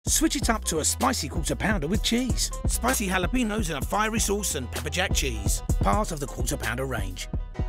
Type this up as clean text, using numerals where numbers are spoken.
Switch it up to a spicy quarter pounder with cheese. Spicy jalapenos in a fiery sauce and pepper jack cheese. Part of the quarter pounder range.